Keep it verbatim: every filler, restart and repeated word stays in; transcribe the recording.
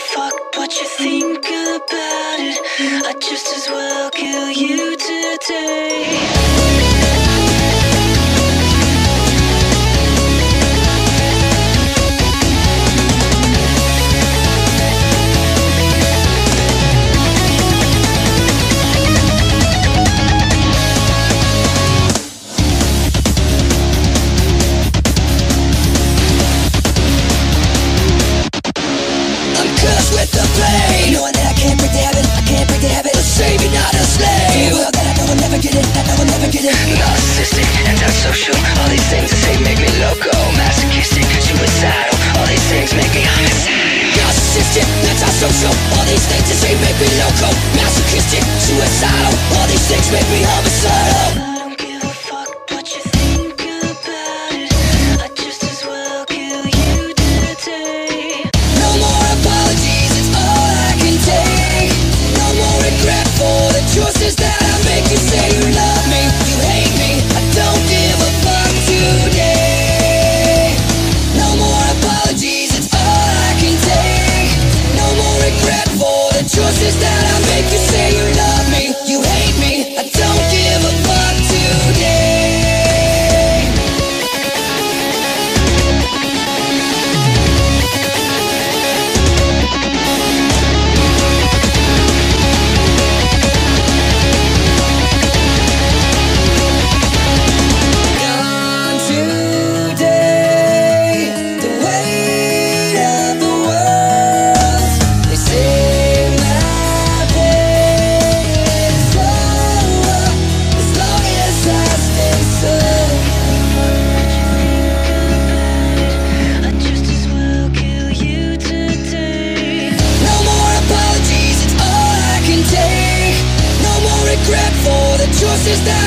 fuck what you think about it. I'd just as well kill you today. With the pain, knowing that I can't break the habit, I can't break the habit. A savior, not a slave. Well, that I know I'll never get it, I know I'll never get it. Narcissistic, antisocial, all these things I say make me loco. Masochistic, suicidal, all these things make me homicidal. Narcissistic, antisocial, all these things that say make me loco. Masochistic, suicidal, all these things make me homicidal. I don't give a fuck what you think about it. I'd just as well kill you today. No more apologies, it's all I can take. No more regret for the choices that I make. You say you love me, you hate me, I don't give a fuck today. No more apologies, it's all I can take. No more regret for the choices that I make. You say you love me, you hate me, I don't give a fuck today. Gone today, the weight of the world. They say my pain is over as long as I stay sober. I'd just as well kill you today. No more apologies, it's all I can take. No more regret for the choices that